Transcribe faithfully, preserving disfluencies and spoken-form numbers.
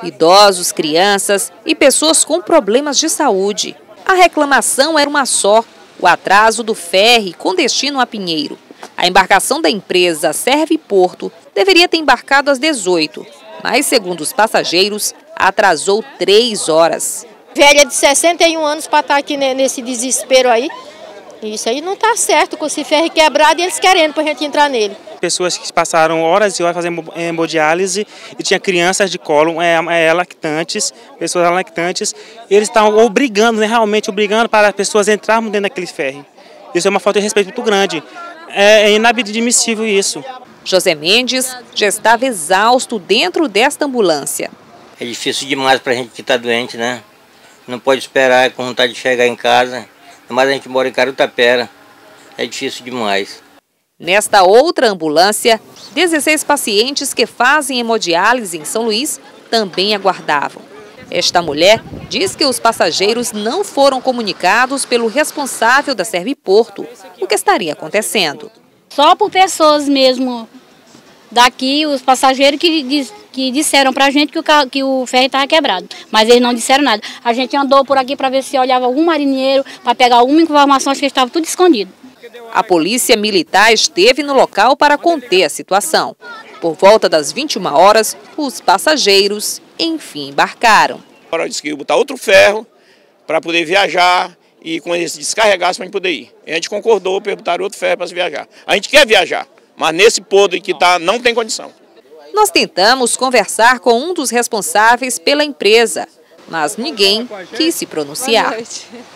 idosos, crianças e pessoas com problemas de saúde. A reclamação era uma só, o atraso do ferry com destino a Pinheiro. A embarcação da empresa Serviporto deveria ter embarcado às dezoito, mas, segundo os passageiros, atrasou três horas. Velha de sessenta e um anos para estar aqui nesse desespero aí. Isso aí não está certo com esse ferry quebrado e eles querendo para a gente entrar nele. Pessoas que passaram horas e horas fazendo hemodiálise e tinha crianças de colo, é, é, lactantes, pessoas lactantes, eles estavam obrigando, né, realmente obrigando para as pessoas entrarem dentro daquele ferry. Isso é uma falta de respeito muito grande. É, é inadmissível isso. José Mendes já estava exausto dentro desta ambulância. É difícil demais para a gente que está doente, né? Não pode esperar com vontade de chegar em casa. Mas a gente mora em Carutapera, é difícil demais. Nesta outra ambulância, dezesseis pacientes que fazem hemodiálise em São Luís também aguardavam. Esta mulher diz que os passageiros não foram comunicados pelo responsável da Serviporto o que estaria acontecendo. Só por pessoas mesmo daqui, os passageiros que, diz, que disseram para a gente que o, carro, que o ferry estava quebrado, mas eles não disseram nada. A gente andou por aqui para ver se olhava algum marinheiro, para pegar alguma informação, acho que estava tudo escondido. A polícia militar esteve no local para conter a situação. Por volta das vinte e uma horas, os passageiros, enfim, embarcaram. Agora disse que ia botar outro ferro para poder viajar e com eles descarregassem para a gente poder ir. A gente concordou para botar outro ferro para se viajar. A gente quer viajar, mas nesse podre que está não tem condição. Nós tentamos conversar com um dos responsáveis pela empresa, mas ninguém quis se pronunciar.